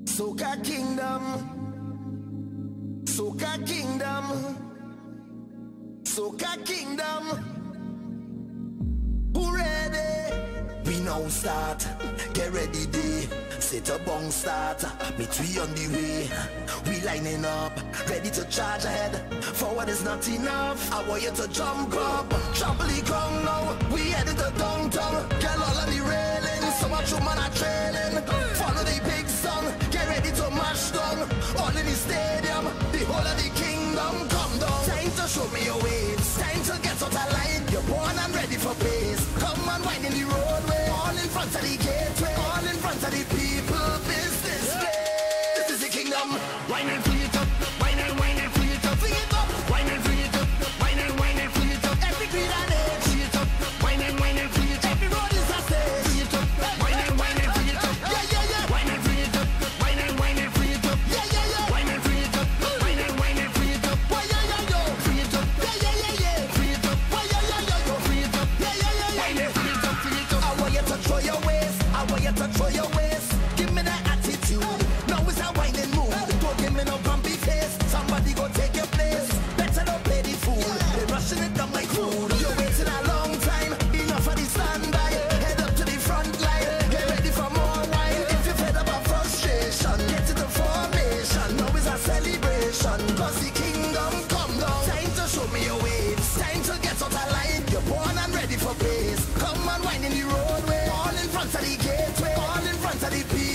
Soca Kingdom, Soca Kingdom, Soca Kingdom. Who ready? We now start. Get ready, day. Set a bong start. Meet we on the way. We lining up, ready to charge ahead. Forward is not enough. I want you to jump up, trample the ground now. We headed to downtown. Girl all on the railing. So much woman are trailing. Follow the big song. Get ready to mash down. All in the stadium, the whole of the kingdom. Come down. Time to show me your ways. Time to get out of line. You're born and ready for pace. Come and wind in the roadway. All in front of the gateway. All in front of the people. Business day. This is the kingdom. Wine and free it up. Wine and free it up. Free it up. Wine and free it up. Wine and free it up. Every green and age. Free it up. Wine and free it up. Every road is a stage. Free it up. Wine and free it up. Yeah, yeah, yeah. Wine and free it up. Wine and free it up. Yeah, yeah, yeah. Wine and free it up. Wine and free it up. Why, yeah, yeah, yo. Free it up. Yeah, yeah, yeah, yeah. Free it up. Why, yeah, yeah, yeah, yo. Free it up. Yeah, yeah, yeah, yeah. Wine and free it up. Free it up. I want you to throw your waist. I want you to throw your waist. Give me that attitude. Now it's a whining mood. Don't give me no grumpy face. Somebody go take your place. Better don't play the fool. They're rushing it down like food. You're waiting a long time. Enough of the standby. Head up to the front line. Get ready for more wine. If you're fed up of frustration, get to the formation. Now it's a celebration. Cause the kingdom come down. Time to show me your ways. Time to get out of line. You're born and ready for pace. Come and wine in the roadway. All in front of the gateway. All in front of the people.